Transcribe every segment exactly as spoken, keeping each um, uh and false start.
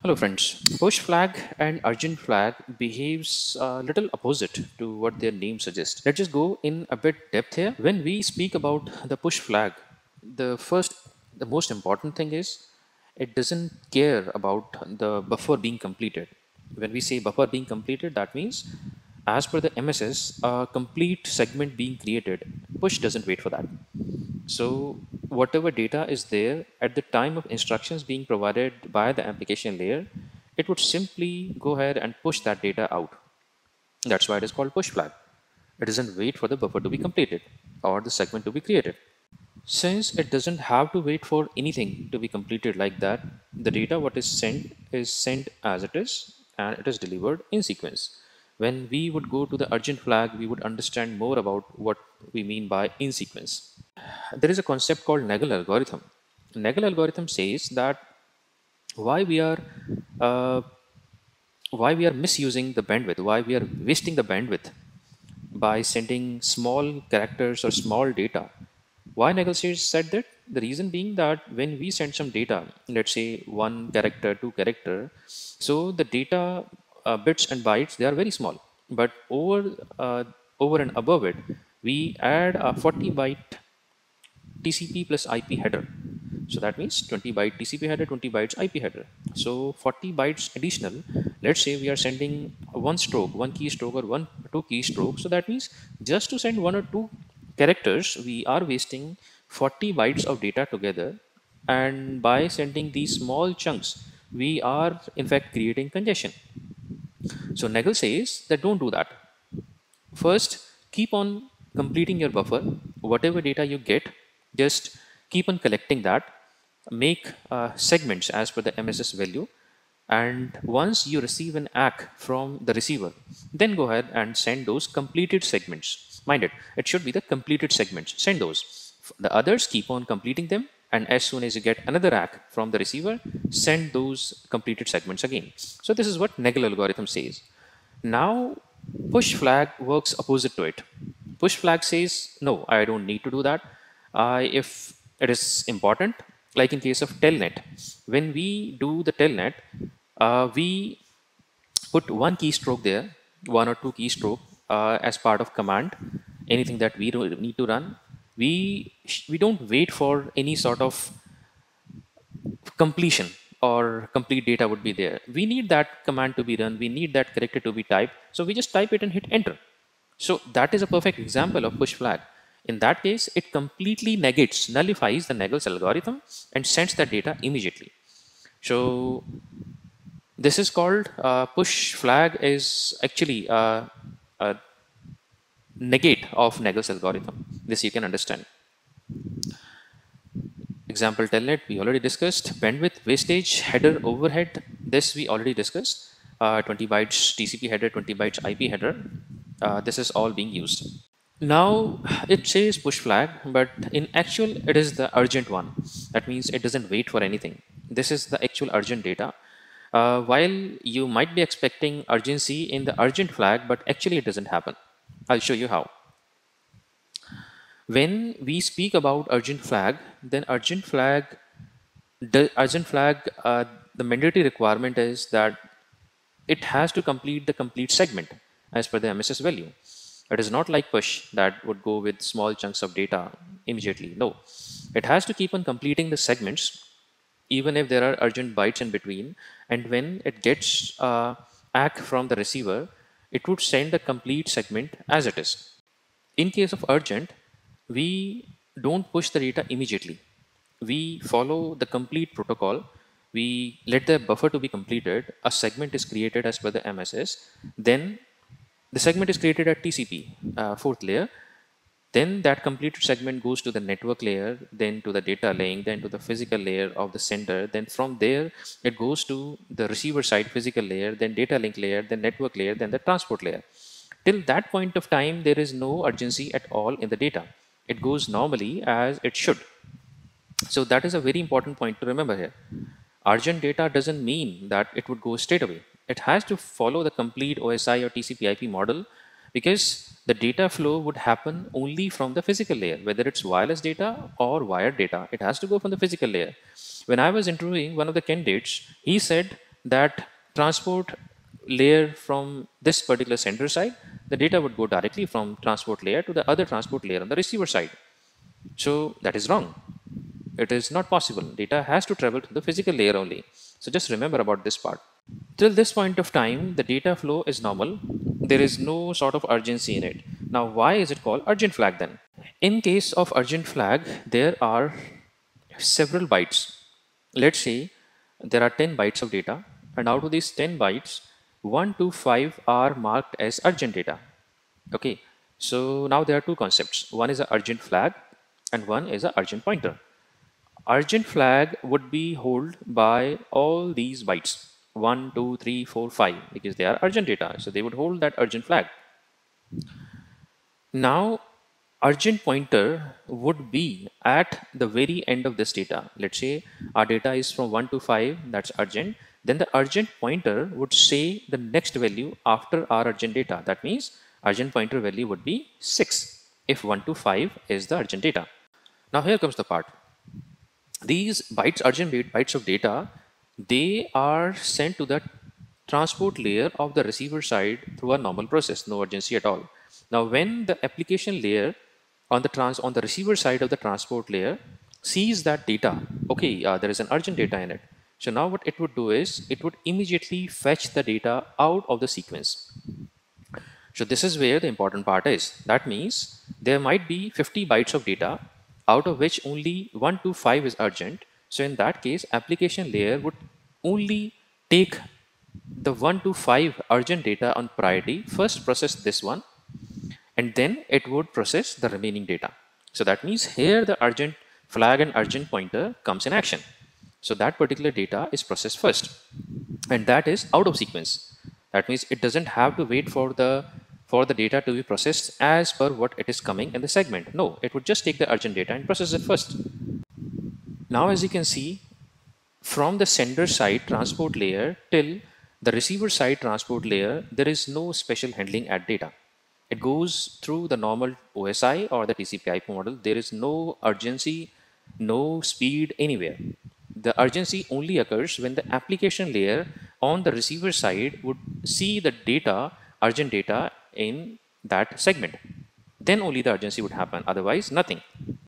Hello friends. Push flag and urgent flag behaves a little opposite to what their name suggests. Let's just go in a bit depth here. When we speak about the push flag, the first, the most important thing is it doesn't care about the buffer being completed. When we say buffer being completed, that means as per the M S S, a complete segment being created. Push doesn't wait for that. So whatever data is there at the time of instructions being provided by the application layer, it would simply go ahead and push that data out. That's why it is called push flag. It doesn't wait for the buffer to be completed or the segment to be created. Since it doesn't have to wait for anything to be completed like that, the data what is sent is sent as it is and it is delivered in sequence. When we would go to the urgent flag, we would understand more about what we mean by in sequence. There is a concept called Nagel algorithm. Nagel algorithm says that why we are uh, why we are misusing the bandwidth, why we are wasting the bandwidth by sending small characters or small data. Why Nagel says said that? The reason being that when we send some data, let's say one character, two character, so the data uh, bits and bytes they are very small, but over uh, over and above it, we add a forty byte T C P plus I P header. So that means twenty byte T C P header, twenty bytes I P header. So forty bytes additional. Let's say we are sending one stroke, one keystroke or one two keystrokes. So that means just to send one or two characters, we are wasting forty bytes of data together. And by sending these small chunks, we are in fact creating congestion. So Nagel says that don't do that. First, keep on completing your buffer. Whatever data you get, just keep on collecting that. Make uh, segments as per the M S S value. And once you receive an A C K from the receiver, then go ahead and send those completed segments. Mind it, it should be the completed segments. Send those. The others, keep on completing them. And as soon as you get another A C K from the receiver, send those completed segments again. So this is what Nagel algorithm says. Now, push flag works opposite to it. Push flag says, no, I don't need to do that. Uh, if it is important, like in case of telnet, when we do the telnet, uh, we put one keystroke there, one or two keystroke uh, as part of command, anything that we need to run. We, we don't wait for any sort of completion or complete data would be there. We need that command to be run. We need that character to be typed. So we just type it and hit enter. So that is a perfect example of push flag. In that case, it completely negates, nullifies the Nagel's algorithm and sends the data immediately. So this is called uh, push flag is actually a, a negate of Nagel's algorithm. This you can understand. Example telnet we already discussed. Bandwidth wastage, header overhead, this we already discussed. Uh, twenty bytes T C P header, twenty bytes I P header. Uh, this is all being used. Now it says push flag, but in actual it is the urgent one. That means it doesn't wait for anything. This is the actual urgent data. Uh, while you might be expecting urgency in the urgent flag, but actually it doesn't happen. I'll show you how. When we speak about urgent flag, then urgent flag, the urgent flag, uh, the mandatory requirement is that it has to complete the complete segment as per the M S S value. It is not like push that would go with small chunks of data immediately. No, it has to keep on completing the segments, even if there are urgent bytes in between. And when it gets uh, A C K from the receiver, it would send the complete segment as it is. In case of urgent, we don't push the data immediately. We follow the complete protocol. We let the buffer to be completed. A segment is created as per the M S S. Then the segment is created at T C P, uh, fourth layer. Then that completed segment goes to the network layer, then to the data link, then to the physical layer of the sender. Then from there, it goes to the receiver side physical layer, then data link layer, then network layer, then the transport layer. Till that point of time, there is no urgency at all in the data. It goes normally as it should. So that is a very important point to remember here. Urgent data doesn't mean that it would go straight away. It has to follow the complete O S I or T C P I P model, because the data flow would happen only from the physical layer, whether it's wireless data or wired data. It has to go from the physical layer. When I was interviewing one of the candidates, he said that transport layer from this particular sender side, the data would go directly from transport layer to the other transport layer on the receiver side. So that is wrong. It is not possible. Data has to travel to the physical layer only. So just remember about this part. Till this point of time, the data flow is normal. There is no sort of urgency in it. Now, why is it called urgent flag then? In case of urgent flag, there are several bytes. Let's say there are ten bytes of data, and out of these ten bytes, one to five are marked as urgent data. Okay, so now there are two concepts. One is an urgent flag and one is an urgent pointer. Urgent flag would be held by all these bytes, one, two, three, four, five, because they are urgent data. So they would hold that urgent flag. Now, urgent pointer would be at the very end of this data. Let's say our data is from one to five, that's urgent. Then the urgent pointer would say the next value after our urgent data. That means urgent pointer value would be six if one to five is the urgent data. Now here comes the part. These bytes, urgent bytes of data, they are sent to the transport layer of the receiver side through a normal process, no urgency at all. Now, when the application layer on the trans on the receiver side of the transport layer sees that data, okay, uh, there is an urgent data in it. So now what it would do is it would immediately fetch the data out of the sequence. So this is where the important part is. That means there might be fifty bytes of data, out of which only one to five is urgent. So in that case, application layer would only take the one to five urgent data on priority, first process this one, and then it would process the remaining data. So that means here the urgent flag and urgent pointer comes in action. So that particular data is processed first, and that is out of sequence. That means it doesn't have to wait for the for the data to be processed as per what it is coming in the segment. No, it would just take the urgent data and process it first. Now, as you can see, from the sender side transport layer till the receiver side transport layer, there is no special handling at data. It goes through the normal O S I or the T C P I P model. There is no urgency, no speed anywhere. The urgency only occurs when the application layer on the receiver side would see the data, urgent data in that segment. Then only the urgency would happen, otherwise nothing.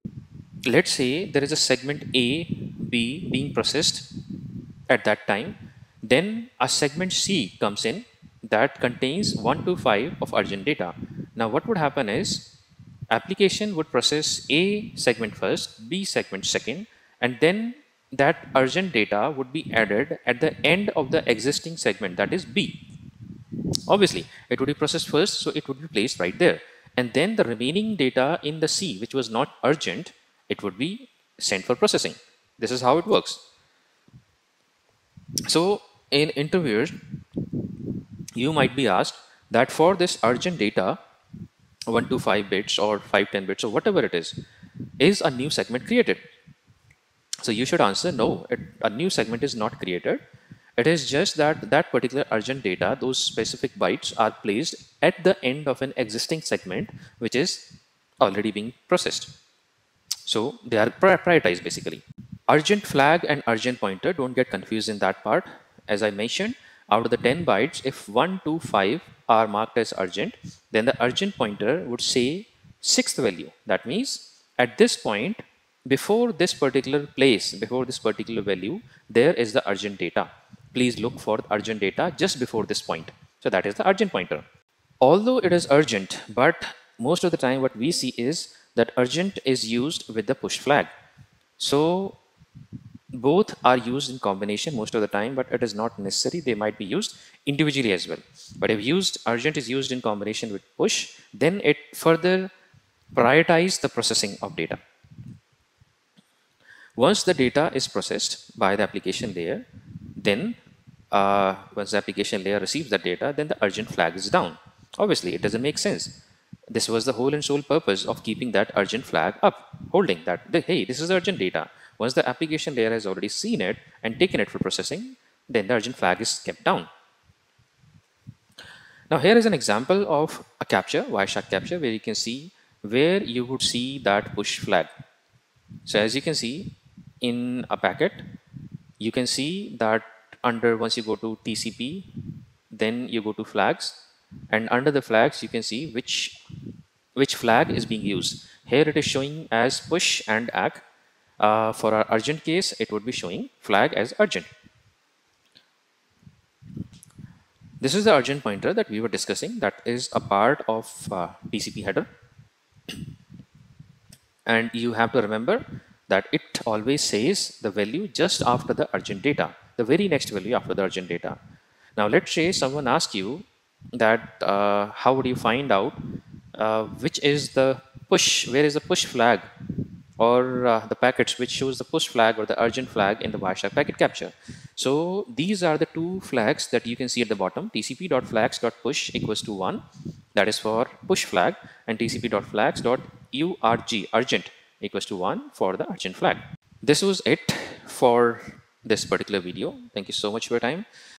Let's say there is a segment A, B being processed at that time. Then a segment C comes in that contains one to five of urgent data. Now what would happen is application would process A segment first, B segment second, and then that urgent data would be added at the end of the existing segment, that is B. Obviously, it would be processed first, so it would be placed right there. And then the remaining data in the C, which was not urgent, it would be sent for processing. This is how it works. So in interviews, you might be asked that for this urgent data, one to five bits or five, ten bits or whatever it is, is a new segment created? So you should answer no, it, a new segment is not created. It is just that that particular urgent data, those specific bytes are placed at the end of an existing segment, which is already being processed. So they are prioritized basically. Urgent flag and urgent pointer, don't get confused in that part. As I mentioned, out of the ten bytes, if one to five are marked as urgent, then the urgent pointer would say sixth value. That means at this point, before this particular place, before this particular value, there is the urgent data. Please look for urgent data just before this point. So that is the urgent pointer. Although it is urgent, but most of the time what we see is that urgent is used with the push flag. So both are used in combination most of the time, but it is not necessary. They might be used individually as well. But if used, urgent is used in combination with push, then it further prioritizes the processing of data. Once the data is processed by the application layer, then uh, once the application layer receives the data, then the urgent flag is down. Obviously, it doesn't make sense. This was the whole and sole purpose of keeping that urgent flag up, holding that, hey, this is urgent data. Once the application layer has already seen it and taken it for processing, then the urgent flag is kept down. Now here is an example of a capture, Wireshark capture, where you can see where you would see that push flag. So as you can see in a packet, you can see that under, once you go to T C P, then you go to flags, and under the flags you can see which which flag is being used. Here it is showing as push and A C. Uh, for our urgent case, it would be showing flag as urgent. This is the urgent pointer that we were discussing, that is a part of uh, T C P header. And you have to remember that it always says the value just after the urgent data, the very next value after the urgent data. Now let's say someone asks you that uh, how would you find out uh, which is the push, where is the push flag, or uh, the packets which shows the push flag or the urgent flag in the Wireshark packet capture. So these are the two flags that you can see at the bottom. tcp.flags.push equals to one, that is for push flag, and tcp.flags.urg urgent equals to one for the urgent flag. This was it for this particular video. Thank you so much for your time.